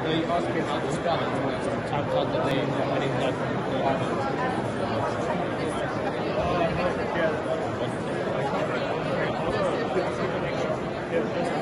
they asked me about the spelling, and I sort of typed out the name, the heading, that.